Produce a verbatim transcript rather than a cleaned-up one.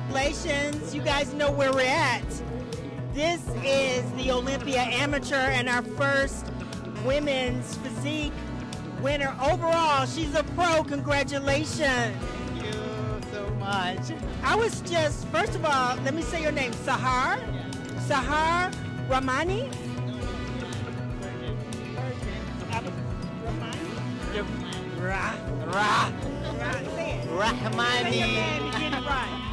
congratulations. You guys know where we're at. This is the Olympia Amateur and our first women's physique winner overall. She's a pro. Congratulations. Thank you so much. I was just, first of all, let me say your name. Sahar? Sahar Rahmani? Ra, ra, Right, say it. Rahmani. Say your name and get it right.